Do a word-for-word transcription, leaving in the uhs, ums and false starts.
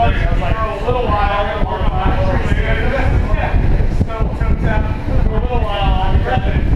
funny. I was like, for a little while, I'm going to for a little while, I'm